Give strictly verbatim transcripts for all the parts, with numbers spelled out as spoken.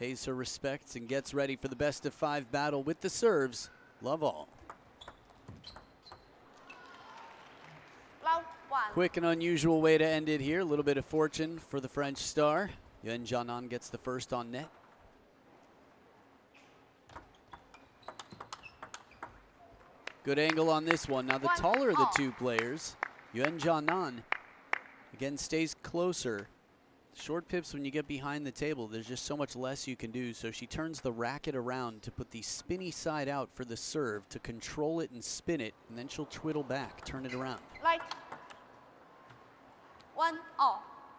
pays her respects and gets ready for the best of five battle with the serves. Love all. Quick and unusual way to end it here. A little bit of fortune for the French star. Yuen Jianan gets the first on net. Good angle on this one. Now the taller of the two players, Yuen Jianan, again stays closer. Short pips, when you get behind the table, there's just so much less you can do. So she turns the racket around to put the spinny side out for the serve to control it and spin it, and then she'll twiddle back, turn it around. Like one all.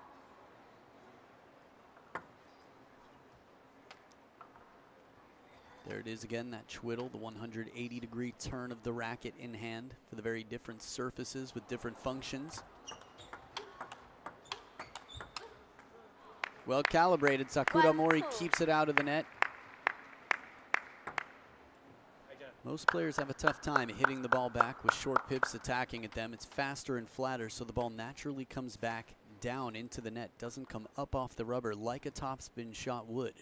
There it is again, that twiddle, the one hundred eighty degree turn of the racket in hand for the very different surfaces with different functions. Well calibrated, Sakura Mori keeps it out of the net. Most players have a tough time hitting the ball back with short pips attacking at them. It's faster and flatter, so the ball naturally comes back down into the net, doesn't come up off the rubber like a topspin shot would.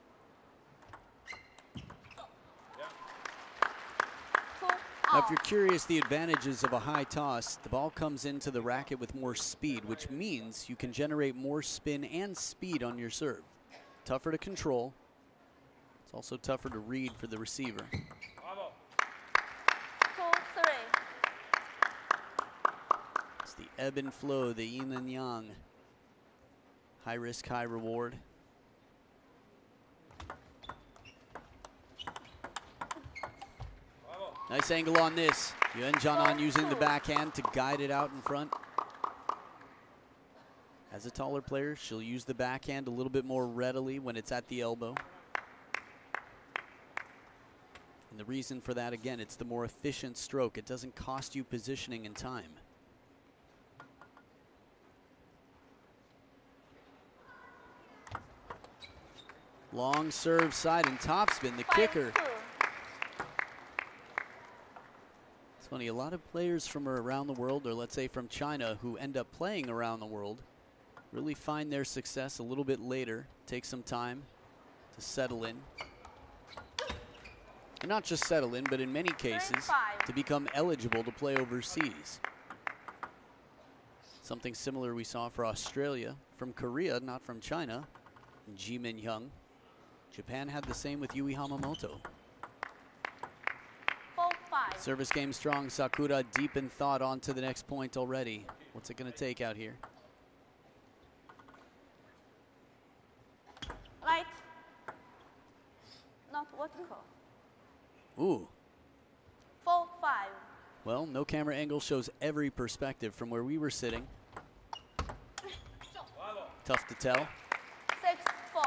Now, if you're curious the advantages of a high toss, the ball comes into the racket with more speed, which means you can generate more spin and speed on your serve. Tougher to control. It's also tougher to read for the receiver. Two, three. It's the ebb and flow, the yin and yang. High risk, high reward. Nice angle on this. Yuen Jianan using the backhand to guide it out in front. As a taller player, she'll use the backhand a little bit more readily when it's at the elbow. And the reason for that, again, it's the more efficient stroke. It doesn't cost you positioning and time. Long serve side and topspin, the kicker. Funny, a lot of players from around the world, or let's say from China, who end up playing around the world, really find their success a little bit later, take some time to settle in. And not just settle in, but in many cases, to become eligible to play overseas. Something similar we saw for Australia, from Korea, not from China, Ji Min Hyung. Japan had the same with Yui Hamamoto. Service game strong. Sakura deep in thought on to the next point already. What's it going to take out here? Light. Not vertical. Ooh. Four, five. Well, no camera angle shows every perspective from where we were sitting. Tough to tell. Six, four.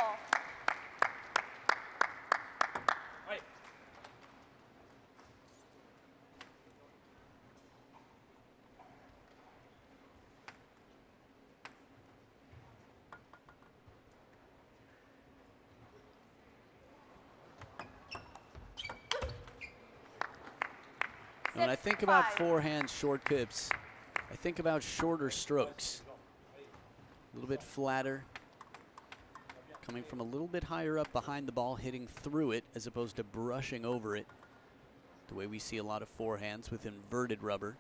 When I think about forehand short pips, I think about shorter strokes. A little bit flatter, coming from a little bit higher up behind the ball, hitting through it as opposed to brushing over it, the way we see a lot of forehands with inverted rubber.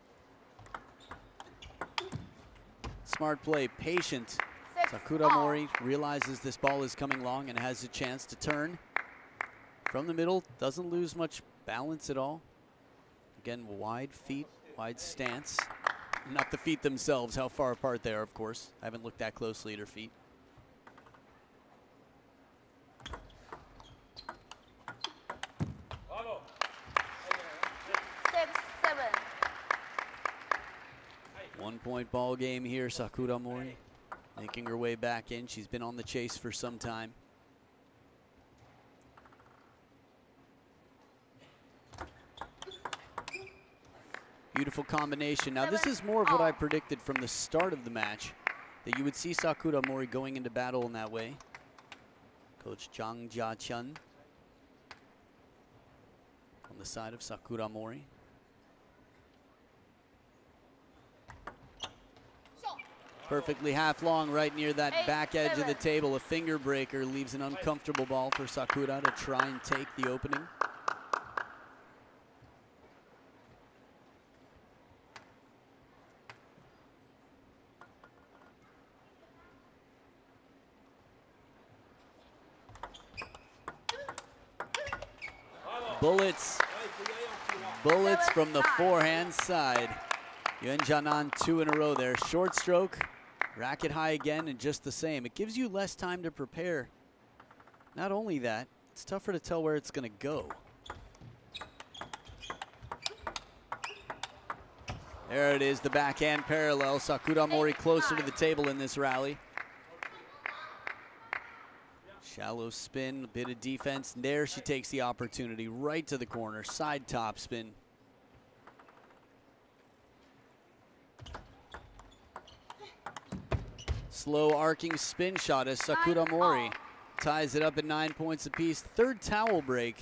Smart play, patient. Sakura Mori realizes this ball is coming long and has a chance to turn. From the middle, doesn't lose much balance at all. Again, wide feet, wide stance. Not the feet themselves, how far apart they are, of course. I haven't looked that closely at her feet. Six, seven. One point ball game here, Sakura Mori making her way back in. She's been on the chase for some time. Beautiful combination. Now this is more of what I predicted from the start of the match, that you would see Sakura Mori going into battle in that way. Coach Jang Jia-chun on the side of Sakura Mori. Perfectly half long right near that Eight, back edge seven. of the table. A finger breaker leaves an uncomfortable ball for Sakura to try and take the opening. Bullets. Bullets from the forehand side. Yuan Jianan two in a row there. Short stroke, racket high again, and just the same. It gives you less time to prepare. Not only that, it's tougher to tell where it's going to go. There it is, the backhand parallel. Sakura Mori closer to the table in this rally. Shallow spin, a bit of defense. There she takes the opportunity right to the corner. Side top spin. Slow arcing spin shot as Sakura Mori ties it up at nine points apiece. Third towel break.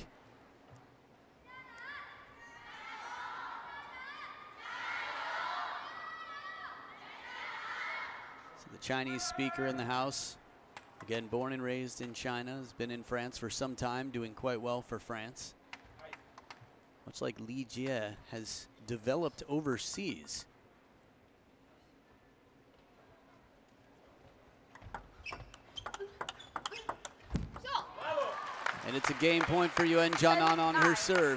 So the Chinese speaker in the house, again born and raised in China, has been in France for some time, doing quite well for France. Much like Li Jie has developed overseas. And it's a game point for Yuan Jianan on her serve.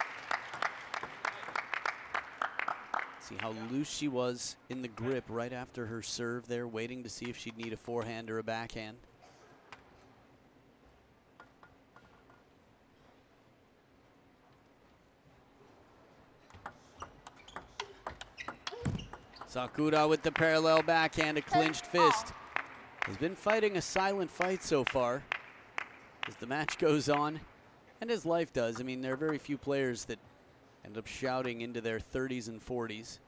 See how loose she was in the grip right after her serve there, waiting to see if she'd need a forehand or a backhand. Sakura with the parallel backhand, a clinched fist. Has been fighting a silent fight so far as the match goes on, and as life does. I mean, there are very few players that end up shouting into their thirties and forties.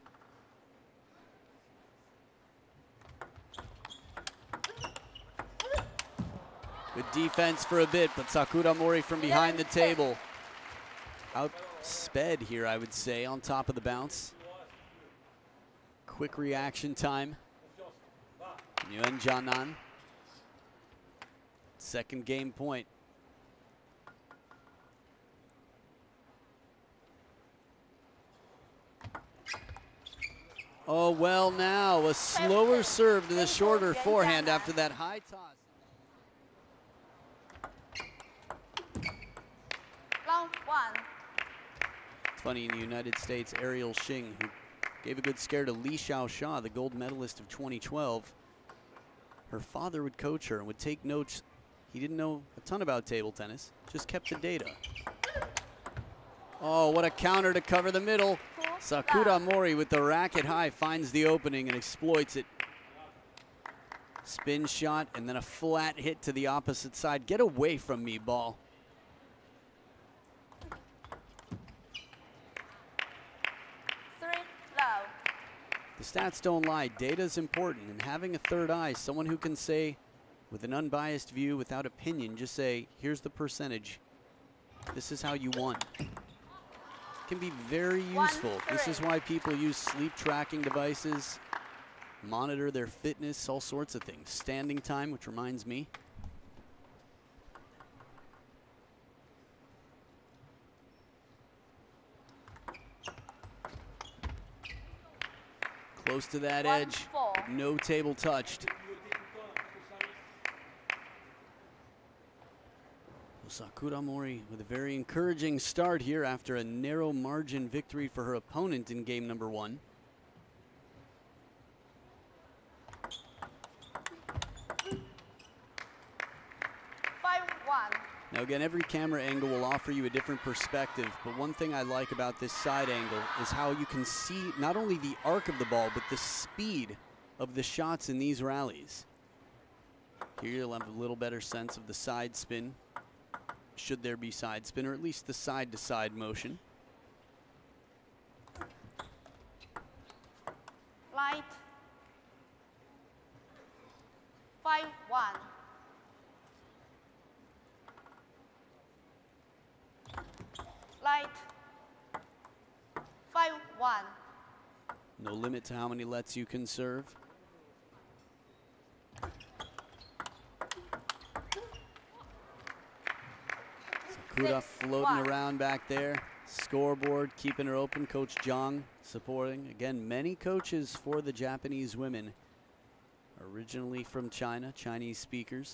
Good defense for a bit, but Sakura Mori from behind the table. Outsped here, I would say, on top of the bounce. Quick reaction time. Yuan Jianan. Second game point. Oh, well now, a slower serve to the shorter forehand after that high toss. Round one. It's funny, in the United States, Ariel Xing, who gave a good scare to Li Xiaoxia, the gold medalist of twenty twelve. Her father would coach her and would take notes. He didn't know a ton about table tennis, just kept the data. Oh, what a counter to cover the middle. Sakura Mori with the racket high finds the opening and exploits it. Spin shot and then a flat hit to the opposite side. Get away from me, ball. Three, love. The stats don't lie. Data's important, and having a third eye, someone who can say, with an unbiased view, without opinion, just say, here's the percentage. This is how you won. Can be very useful. One, this is why people use sleep tracking devices, monitor their fitness, all sorts of things. Standing time, which reminds me. Close to that One, edge, four. no table touched. Sakura Mori with a very encouraging start here after a narrow margin victory for her opponent in game number one. Five, one. Now again, every camera angle will offer you a different perspective, but one thing I like about this side angle is how you can see not only the arc of the ball, but the speed of the shots in these rallies. Here you'll have a little better sense of the side spin, should there be side spin, or at least the side-to-side motion. Light. Five, one. Light. Five, one. No limit to how many lets you can serve. Sakura Six, floating one. around back there. Scoreboard keeping her open. Coach Zhang supporting. Again, many coaches for the Japanese women. Originally from China, Chinese speakers.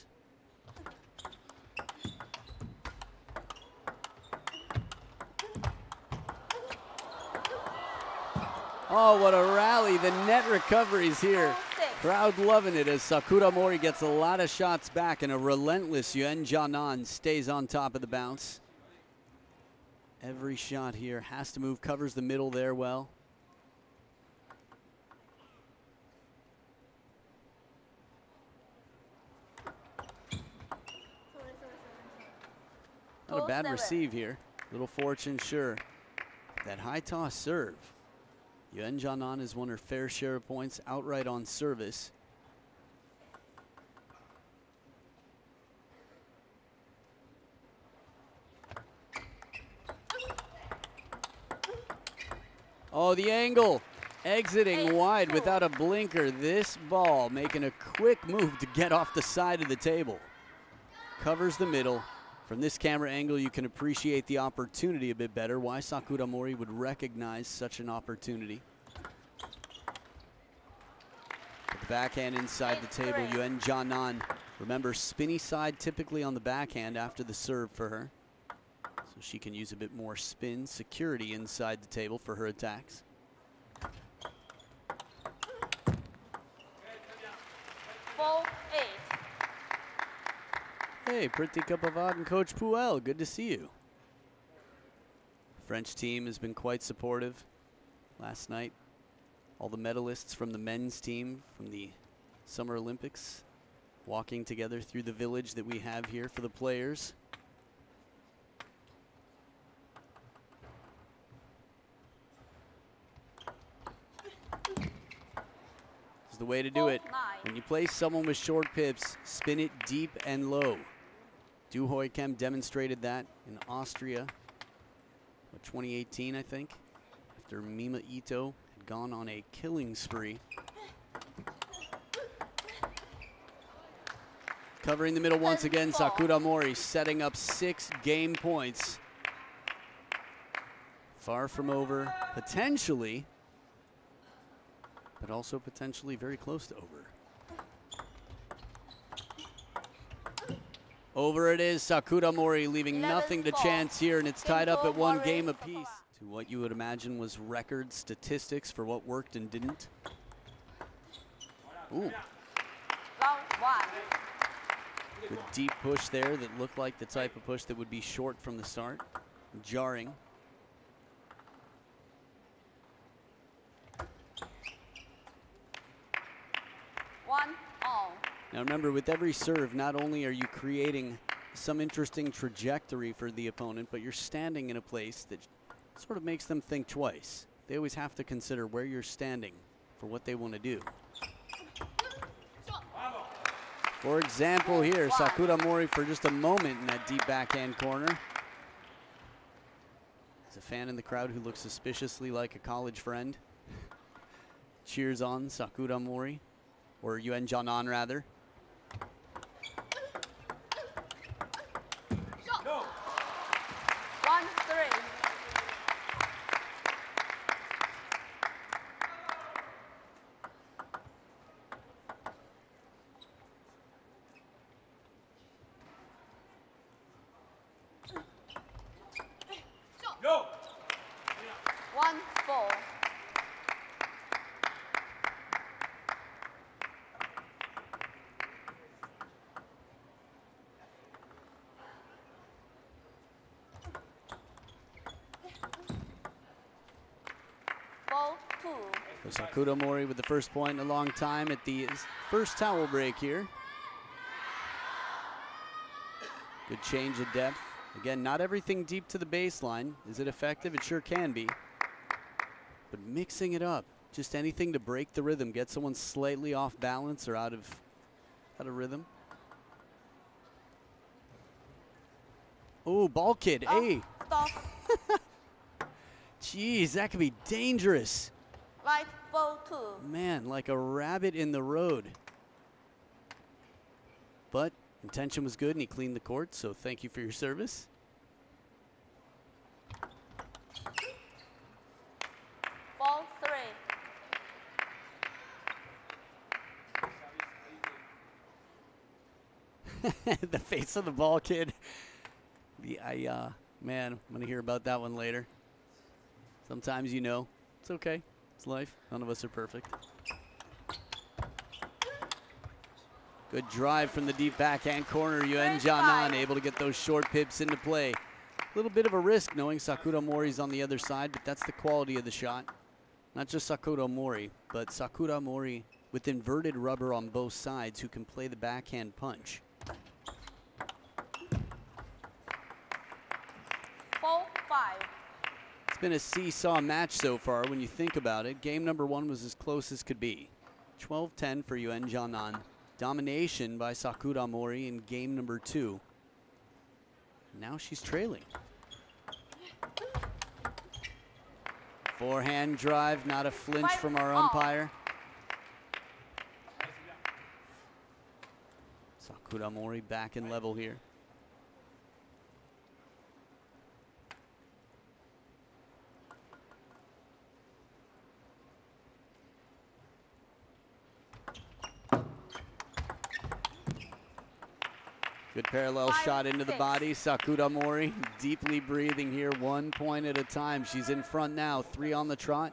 Oh, what a rally. The net recoveries here. Crowd loving it as Sakura Mori gets a lot of shots back, and a relentless Yuan Jianan stays on top of the bounce. Every shot here has to move, covers the middle there well. Not a bad receive here. Little fortune, sure. That high toss serve. Yuan Jianan has won her fair share of points outright on service. Oh, the angle. Exiting wide without a blinker. This ball making a quick move to get off the side of the table. Covers the middle. From this camera angle, you can appreciate the opportunity a bit better, why Sakura Mori would recognize such an opportunity. With the backhand inside the table, Yuan Jianan. Remember, spinny side typically on the backhand after the serve for her. So she can use a bit more spin, security inside the table for her attacks. Four, eight. Hey, Pretty Kapavad and Coach Puel, good to see you. French team has been quite supportive last night. All the medalists from the men's team from the Summer Olympics walking together through the village that we have here for the players. This is the way to do it. When you play someone with short pips, spin it deep and low. Du Hoikem demonstrated that in Austria, what, twenty eighteen, I think, after Mima Ito had gone on a killing spree. Covering the middle once again, Sakura Mori setting up six game points. Far from over, potentially, but also potentially very close to over. Over it is, Sakura Mori leaving nothing to chance here, and it's tied up at one game apiece. To what you would imagine was record statistics for what worked and didn't. Ooh. Round one. Good deep push there that looked like the type of push that would be short from the start. Jarring. One all. Now remember, with every serve, not only are you creating some interesting trajectory for the opponent, but you're standing in a place that sort of makes them think twice. They always have to consider where you're standing for what they want to do. For example here, Sakura Mori for just a moment in that deep backhand corner. There's a fan in the crowd who looks suspiciously like a college friend. Cheers on Sakura Mori, or Yuan Jianan rather. One, three. One, four. Four, two. So Sakura Mori with the first point in a long time at the first towel break here. Good change of depth. Again, not everything deep to the baseline. Is it effective? It sure can be. But mixing it up, just anything to break the rhythm, get someone slightly off balance or out of, out of rhythm. Oh, ball kid, Oh, hey. stop. Jeez, that could be dangerous. Right, four, two. Man, like a rabbit in the road. But intention was good and he cleaned the court, so thank you for your service. The face of the ball kid. The, I, uh, man, I'm going to hear about that one later. Sometimes you know. It's okay. It's life. None of us are perfect. Good drive from the deep backhand corner. Yuen Jianan able to get those short pips into play. A little bit of a risk knowing Sakura Mori's on the other side, but that's the quality of the shot. Not just Sakura Mori, but Sakura Mori with inverted rubber on both sides who can play the backhand punch. Four, five. It's been a seesaw match so far when you think about it. Game number one was as close as could be. twelve ten for Yuen Jianan. Domination by Sakura Mori in game number two. Now she's trailing. Forehand drive, not a flinch Five from our all. umpire. Sakura Mori back in level here. Good parallel Five, shot into the six. body. Sakura Mori deeply breathing here, one point at a time. She's in front now, three on the trot.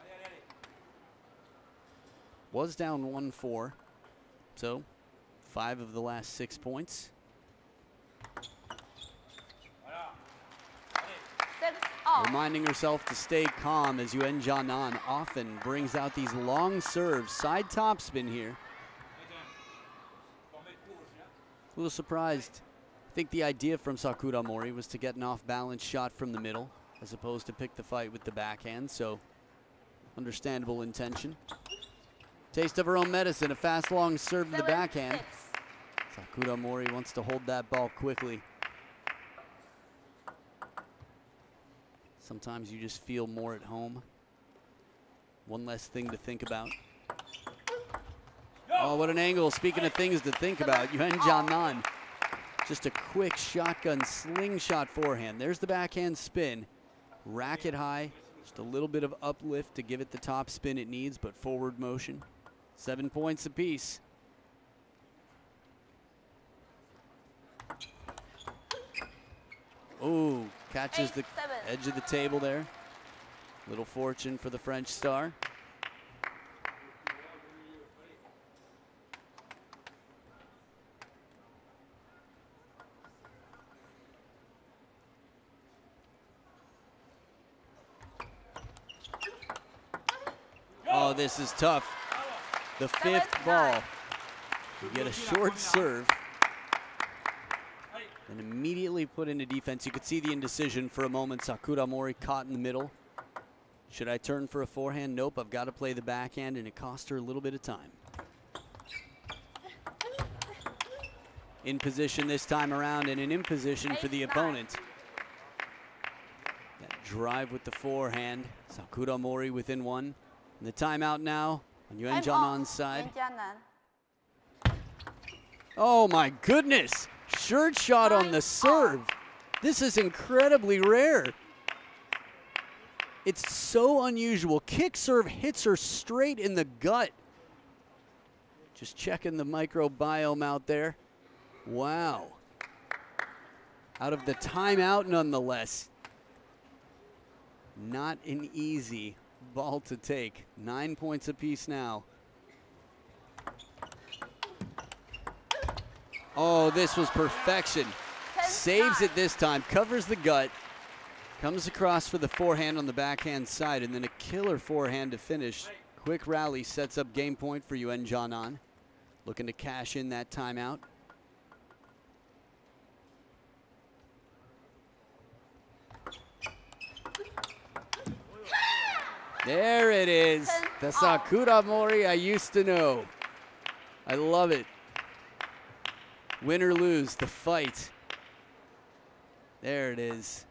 Was down one four, so five of the last six points. Six, all. Reminding herself to stay calm as Yuen Jianan often brings out these long serves. Side topspin here. A little surprised. I think the idea from Sakura Mori was to get an off-balance shot from the middle as opposed to pick the fight with the backhand, so understandable intention. Taste of her own medicine, a fast long serve to the Seven, backhand. six. Sakura Mori wants to hold that ball quickly. Sometimes you just feel more at home. One less thing to think about. Oh, what an angle. Speaking of things to think about, Yuen Jianan. Just a quick shotgun slingshot forehand. There's the backhand spin. Racket high. Just a little bit of uplift to give it the top spin it needs, but forward motion. Seven points apiece. Oh, catches Eight, the seven. edge of the table there. Little fortune for the French star. Oh, this is tough. The fifth Seven, ball. nine. You get a short serve and immediately put into defense. You could see the indecision for a moment. Sakura Mori caught in the middle. Should I turn for a forehand? Nope, I've got to play the backhand, and it cost her a little bit of time. In position this time around, and an in position for the Eight, opponent. That drive with the forehand. Sakura Mori within one. And the timeout now on Yuen Time off. Jianan's side. Yuen Jianan. Oh my goodness. Shirt shot on the serve. This is incredibly rare. It's so unusual. Kick serve hits her straight in the gut. Just checking the microbiome out there. Wow. Out of the timeout nonetheless. Not an easy ball to take. Nine points apiece now. Oh, this was perfection. Saves it this time, covers the gut, comes across for the forehand on the backhand side, and then a killer forehand to finish. Quick rally sets up game point for Yuen Jianan. Looking to cash in that timeout. There it is. The Sakura Mori I used to know. I love it. Win or lose, the fight. There it is.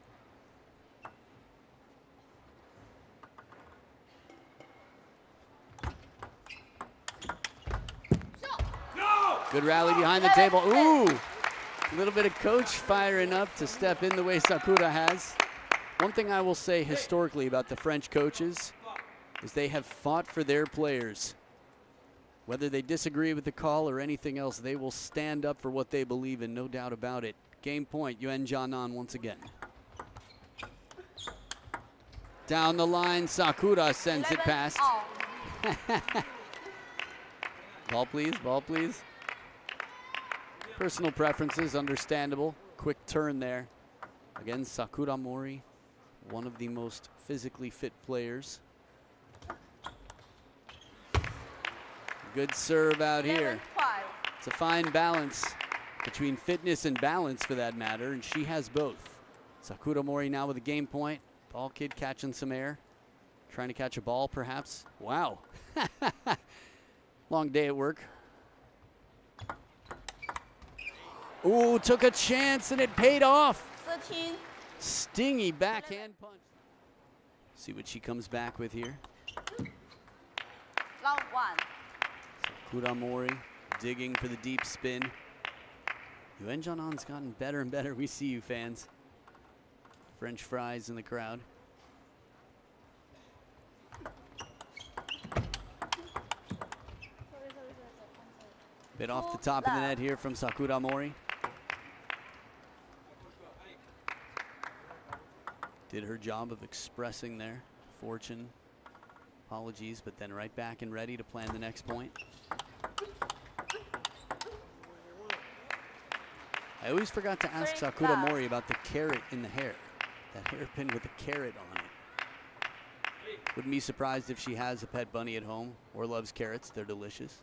Good rally behind the table. Ooh, a little bit of coach firing up to step in the way Sakura has. One thing I will say historically about the French coaches is they have fought for their players. Whether they disagree with the call or anything else, they will stand up for what they believe in, no doubt about it. Game point, Yuen Jianan once again. Down the line, Sakura sends it past. Ball please, ball please. Personal preferences, understandable. Quick turn there. Again, Sakura Mori, one of the most physically fit players. Good serve out here. It's a fine balance between fitness and balance for that matter, and she has both. Sakura Mori now with a game point. Ball kid catching some air. Trying to catch a ball, perhaps. Wow. Long day at work. Ooh, took a chance and it paid off. thirteen. Stingy backhand punch. See what she comes back with here. Round one. Sakura Mori digging for the deep spin. Yuen Jianan's gotten better and better. We see you, fans. French fries in the crowd. Bit off the top of the net here from Sakura Mori. Did her job of expressing there. Fortune. Apologies, but then right back and ready to plan the next point. I always forgot to ask Sakura Mori about the carrot in the hair. That hairpin with a carrot on it. Wouldn't be surprised if she has a pet bunny at home or loves carrots. They're delicious.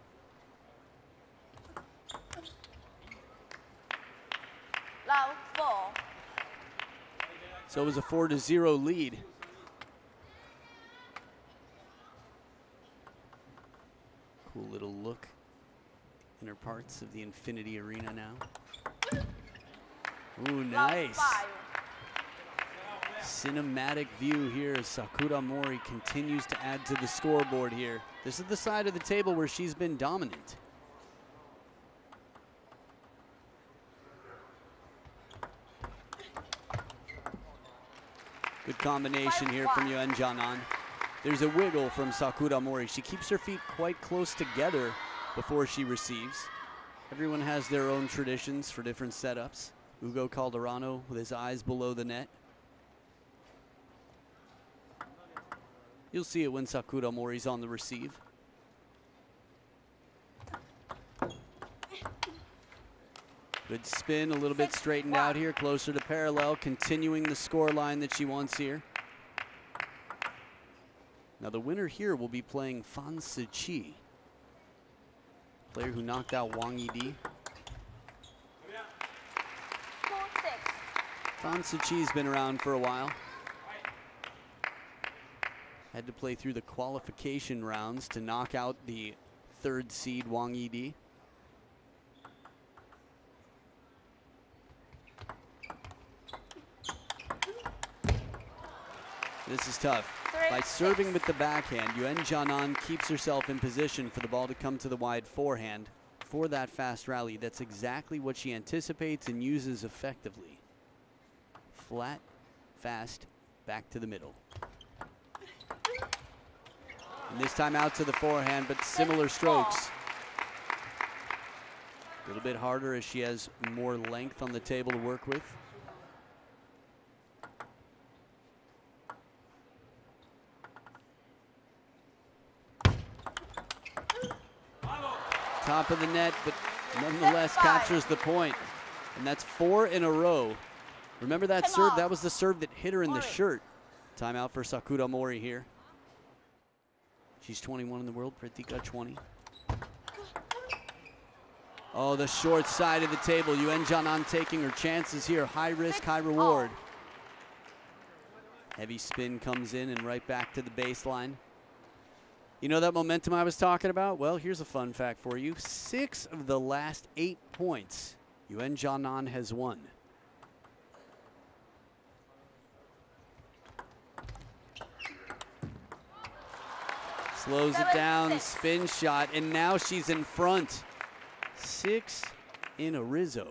Round four. So it was a four to zero lead. Cool little look. Inner parts of the Infinity Arena now. Ooh, nice. Cinematic view here as Sakura Mori continues to add to the scoreboard here. This is the side of the table where she's been dominant. Good combination here from Yuen Jianan. There's a wiggle from Sakura Mori. She keeps her feet quite close together before she receives. Everyone has their own traditions for different setups. Ugo Calderano with his eyes below the net. You'll see it when Sakura Mori's on the receive. Good spin, a little bit straightened out here, closer to parallel, continuing the score line that she wants here. Now the winner here will be playing Fan Siqi, player who knocked out Wang Yidi. Fan Siqi's been around for a while. Had to play through the qualification rounds to knock out the third seed Wang Yidi. This is tough. By serving with the backhand, Yuen Jianan keeps herself in position for the ball to come to the wide forehand for that fast rally. That's exactly what she anticipates and uses effectively. Flat, fast, back to the middle. And this time out to the forehand, but similar strokes. A little bit harder as she has more length on the table to work with. Top of the net, but nonetheless captures the point. And that's four in a row. Remember that Come serve? on. That was the serve that hit her in Mori. the shirt. Timeout for Sakura Mori here. She's twenty-one in the world, Pritika twenty. Oh, the short side of the table. Yuen Jianan taking her chances here. High risk, high reward. Heavy spin comes in and right back to the baseline. You know that momentum I was talking about? Well, here's a fun fact for you. Six of the last eight points Yuen Jianan has won. Slows it down, spin shot, and now she's in front. Six in a Rizzo.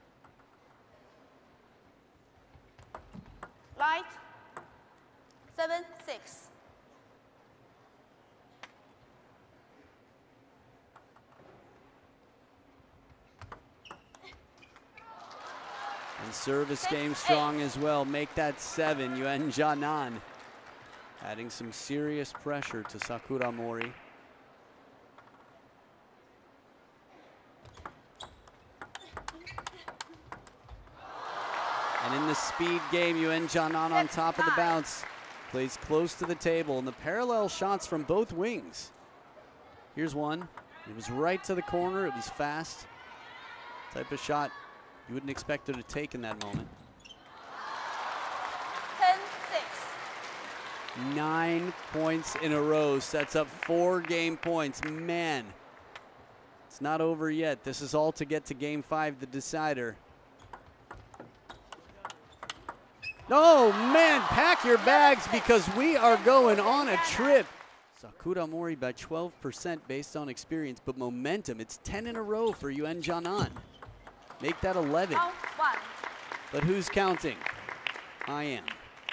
Right. Seven. seven, six. And service game strong as well. Make that seven, Yuen Jianan. Adding some serious pressure to Sakura Mori. And in the speed game, Yuen Jianan on top of the bounce. Plays close to the table, and the parallel shots from both wings. Here's one. It was right to the corner. It was fast. Type of shot you wouldn't expect her to take in that moment. ten, six. Nine points in a row. Sets up four game points. Man, it's not over yet. This is all to get to game five, the decider. Oh man, pack your bags because we are going on a trip. Sakura Mori by twelve percent based on experience, but momentum, it's ten in a row for Yuen Jianan. Make that eleven. Out, one. But who's counting? I am.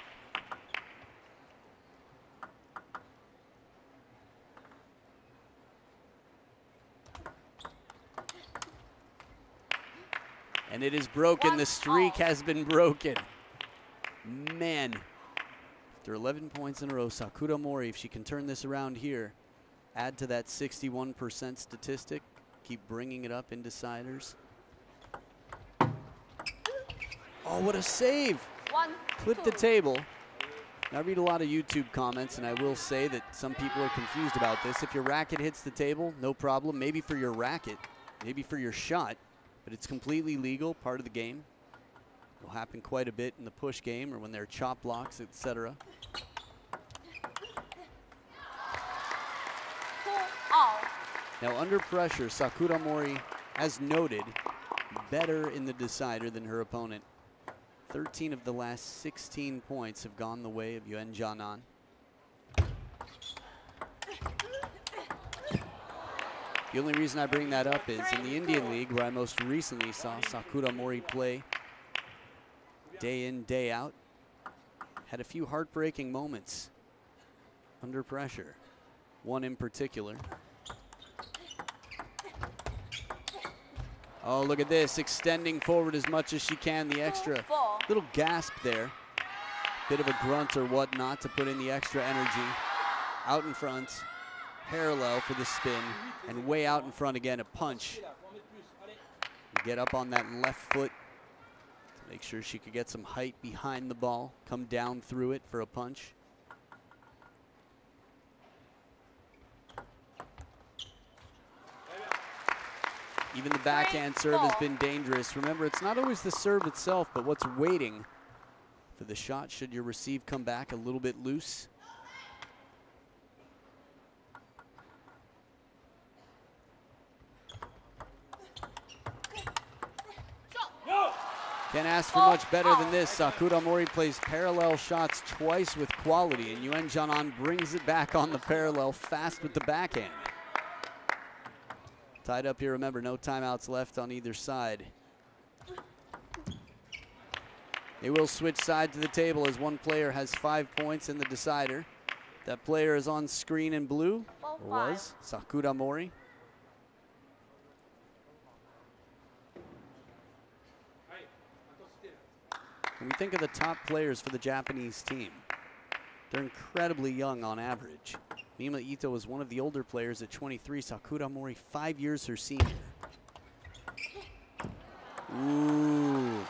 And it is broken. One the streak all. has been broken. Man, after eleven points in a row, Sakura Mori, if she can turn this around here, add to that sixty-one percent statistic, keep bringing it up in deciders. Oh, what a save. One, Clip the table. Now, I read a lot of YouTube comments, and I will say that some people are confused about this. If your racket hits the table, no problem. Maybe for your racket, maybe for your shot, but it's completely legal, part of the game. Will happen quite a bit in the push game or when there are chop blocks, et cetera. all. Now, under pressure, Sakura Mori, as noted, better in the decider than her opponent. thirteen of the last sixteen points have gone the way of Yuen Jianan. The only reason I bring that up is in the Indian League, where I most recently saw Sakura Mori play day in, day out, had a few heartbreaking moments under pressure. One in particular. Oh, look at this, extending forward as much as she can, the extra little gasp there. Bit of a grunt or whatnot to put in the extra energy. Out in front, parallel for the spin, and way out in front again, a punch. Get up on that left foot to make sure she could get some height behind the ball, come down through it for a punch. Even the backhand serve has been dangerous. Remember, it's not always the serve itself, but what's waiting for the shot should your receive come back a little bit loose. Can't ask for much better than this. Sakura Mori plays parallel shots twice with quality, and Yuen Jianan brings it back on the parallel fast with the backhand. Tied up here, remember, no timeouts left on either side. They will switch side to the table as one player has five points in the decider. That player is on screen in blue, or was, Sakura Mori. When we think of the top players for the Japanese team, they're incredibly young on average. Mima Ito is one of the older players at twenty-three. Sakura Mori, five years her senior. Ooh.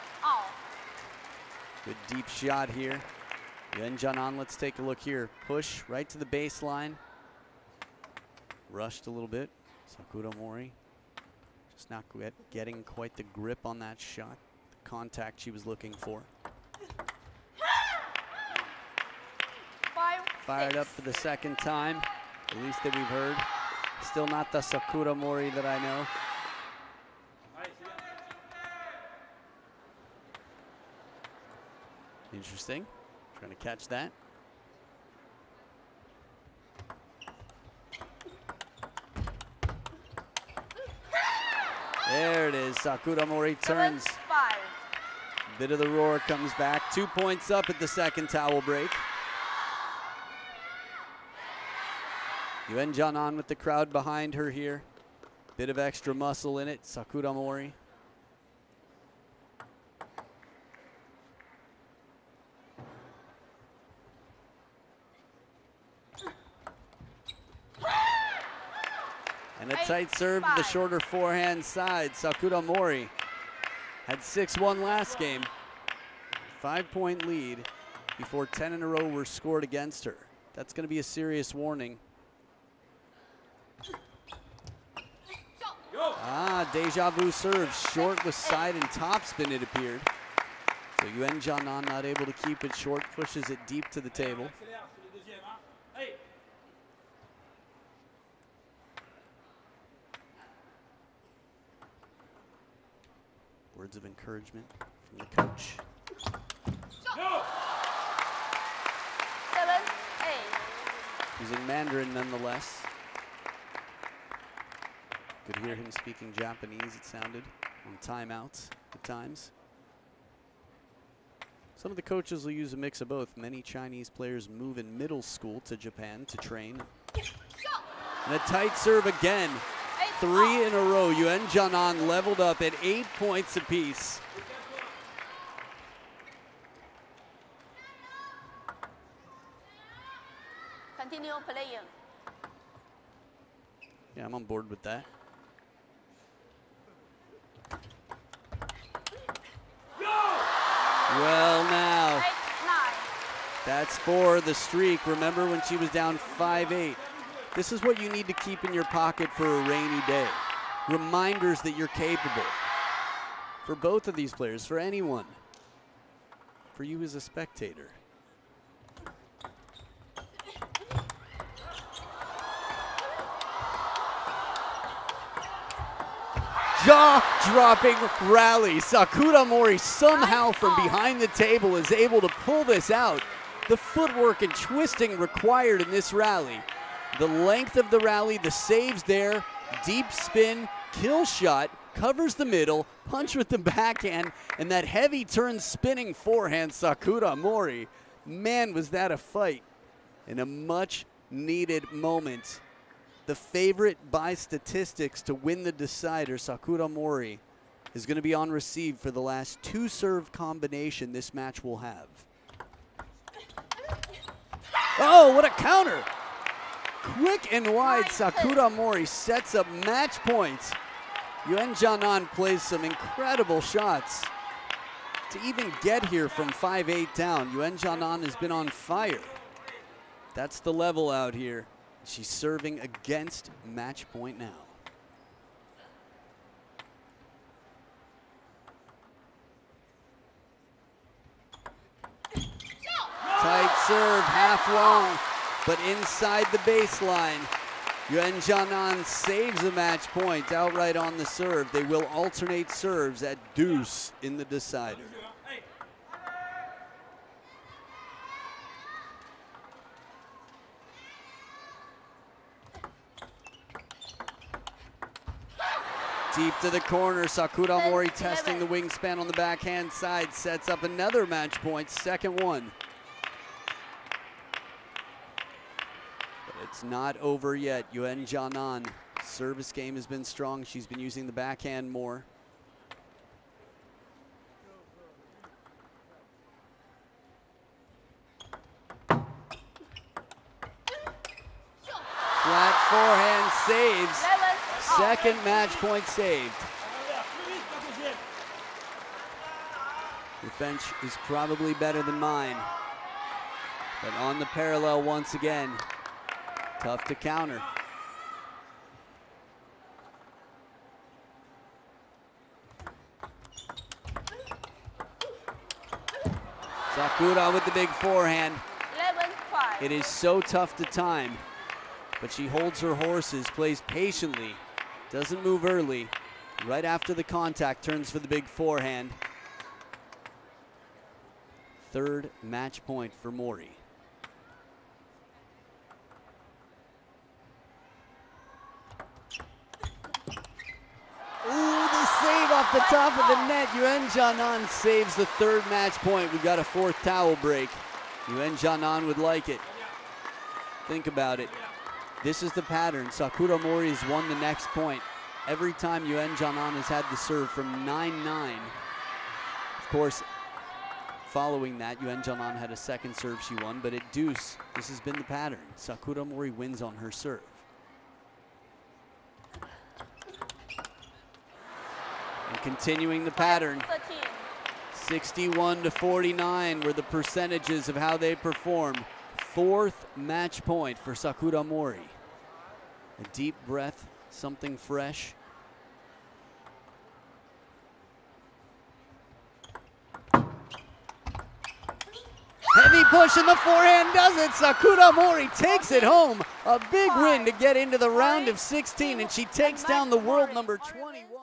Good deep shot here. Yuen Jianan, let's take a look here. Push right to the baseline. Rushed a little bit. Sakura Mori just not get, getting quite the grip on that shot. The contact she was looking for. Fired up for the second time, at least that we've heard. Still not the Sakura Mori that I know. Interesting. Trying to catch that. There it is. Sakura Mori turns. Five. Bit of the roar comes back. Two points up at the second towel break. Yuen Jianan with the crowd behind her here. Bit of extra muscle in it, Sakura Mori. And a tight serve to the shorter forehand side. Sakura Mori had six one last game. Five-point lead before ten in a row were scored against her. That's going to be a serious warning. Ah, deja vu serve. Short with side and topspin, it appeared. So Yuen Jianan not able to keep it short, pushes it deep to the table. Words of encouragement from the coach. Seven, eight. Using Mandarin nonetheless. Could hear him speaking Japanese, it sounded, on timeouts at times. Some of the coaches will use a mix of both. Many Chinese players move in middle school to Japan to train. And a tight serve again. Three in a row. Yuen Jianan leveled up at eight points apiece. Continue playing. Yeah, I'm on board with that. Well, now, Eight, nine. that's for the streak. Remember when she was down five eight? This is what you need to keep in your pocket for a rainy day. Reminders that you're capable. For both of these players, for anyone. For you as a spectator. Jaw-dropping rally. Sakura Mori somehow from behind the table is able to pull this out. The footwork and twisting required in this rally. The length of the rally, the saves there, deep spin, kill shot, covers the middle, punch with the backhand, and that heavy turn spinning forehand, Sakura Mori. Man, was that a fight in a much needed moment. The favorite by statistics to win the decider, Sakura Mori, is going to be on receive for the last two serve combination this match will have. Oh, what a counter! Quick and wide, Sakura Mori sets up match points. Yuen Jianan plays some incredible shots to even get here from five eight down. Yuen Jianan has been on fire. That's the level out here. She's serving against match point now. Tight serve, half long, but inside the baseline. Yuen Jianan saves a match point outright on the serve. They will alternate serves at deuce in the decider. Deep to the corner, Sakura Mori testing the wingspan on the backhand side, sets up another match point, second one. But it's not over yet. Yuen Jianan, service game has been strong. She's been using the backhand more. Flat forehand saves. Second match point saved. The bench is probably better than mine. But on the parallel once again. Tough to counter. Sakura with the big forehand. eleven five. It is so tough to time. But she holds her horses, plays patiently. Doesn't move early. Right after the contact, turns for the big forehand. Third match point for Mori. Ooh, the save off the top of the net. Yuen Jianan saves the third match point. We've got a fourth towel break. Yuen Jianan would like it. Think about it. This is the pattern. Sakura Mori has won the next point every time Yuen Jianan has had the serve from nine nine. Of course, following that, Yuen Jianan had a second serve she won, but at deuce, this has been the pattern. Sakura Mori wins on her serve. And continuing the pattern, sixty-one to forty-nine were the percentages of how they performed. Fourth match point for Sakura Mori. A deep breath, something fresh. Heavy push and the forehand does it. Sakura Mori takes it home. A big win to get into the round of sixteen, and she takes down the world number twenty-one.